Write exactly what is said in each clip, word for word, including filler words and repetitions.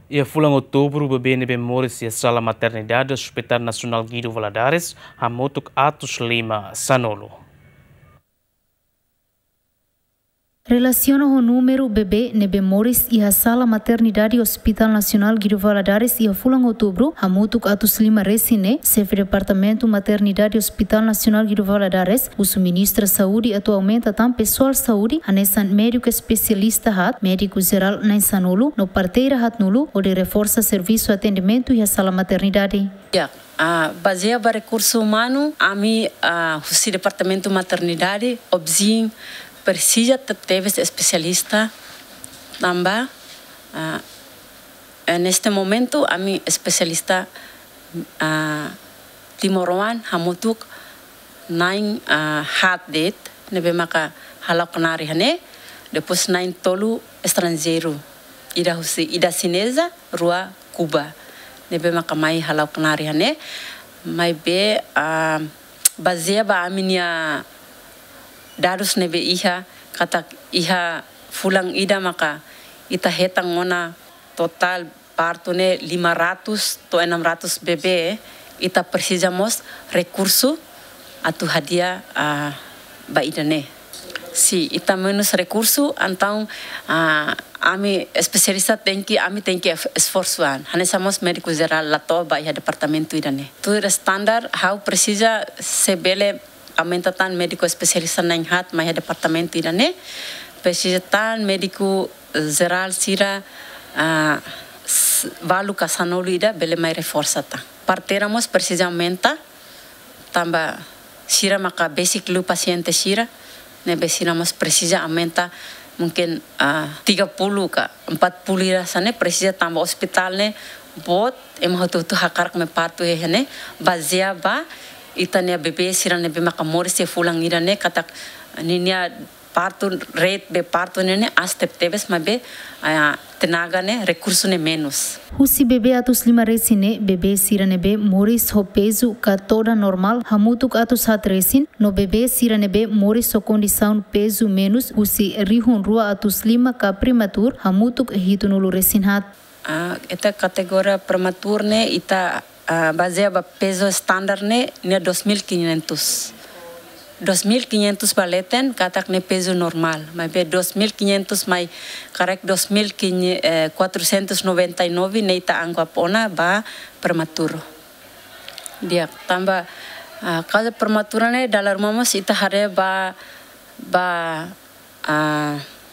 Ia fulang outubro, o bebê Nebe Morris e a sala maternidade do Hospital Nacional Guido Valadares, Hamutuk Atos Lima, Sanolo. Relaciona o número bebê Nebe Morris e a sala maternidade Hospital Nacional Guido Valadares e a fulang outubro, Hamutuk Atos Lima Resine, chefe departamento maternidade Hospital Nacional Guido Valadares, o ministro saúde atualmente tam pessoal saúde, anesan médico especialista hat, médico geral na Sanolo, no parteira hat nulo, onde reforça serviço atendimento e a sala maternidade. Yeah. Uh, baseado no recurso humano, a mim, uh, o departamento maternidade, obzinho, precisa ter especialista também. Uh, neste momento, a minha especialista uh, Timoroan, Hamutuk, nine uh, hard date, nebe maka halak nari hane, depois nine tolu estrangeiro, ida husi ida chinesa, rua Cuba, nebe maka mai halak nari hane, mai be uh, baseado a minha dados nebe iha kata iha fulang ida maka ita hetang mona total parto ne lima ratus to enam ratus bebê ita precisamos recurso atu hadiah uh, ba ida ne si ita menos recurso então uh, ami especialista tem que ami tem que esforçar hanesamos médico geral lato ba iha departamento ida ne tu standard how precisa se bele aumenta tan médico especialista na hat mais departamento ida ne precisa tan médico geral sira uh, valu kasanolo ida bele mai reforça ta parteramos precisa aumenta tamba sira maka basic lu paciente sira ne besinamos precisa aumenta mungkin uh, tiga puluh ka empat puluh ira sane precisa tamba hospital ne bot emah tu tu hakar me parto he ne bazia ba itania bebê sira nebe maka Morris e fulang ira ne katak ninia parto rate be parto ne ne astep tebes mabe tenaga ne recurso ne menos. Husi bebê Atos Lima Resine bebê sira nebe Morris ho peso ka toda normal Hamutuk Atos hat resin no bebê sira nebe Morris ho condição peso menos husi rihun rua Atos Lima ka prematur Hamutuk hitunulu resin hat. Uh, ita kategoria prematur ne ita Uh, baseado peso standar ne ne dos mil quinhentos dos mil quinhentos baleten katak ne peso normal mas be dos mil quinhentos mai correct dos mil quatrocentos noventa e nove ne ita angka pona ba prematuro dia tamba uh, causa prematura ne dalam momos ita hare ba ba uh,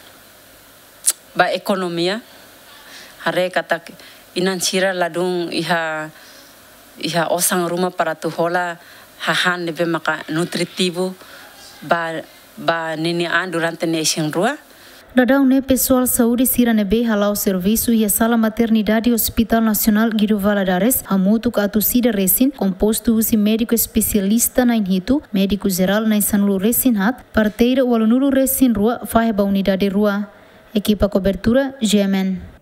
ba ekonomia hare katak inansira ladung iha iha osang rumah para tu hola hahan nebe maka nutritivo ba ba nini an durante nation rua. Dadau ne pessoal saúde sira nebe halau serviço e a sala maternidade Hospital Nacional Guido Valadares Hamutuk Atos sida resin composto usi médico especialista na inhito médico geral na Sanulu resin hat parteira walunulu resin rua fahe ba unidade rua equipa cobertura G M N.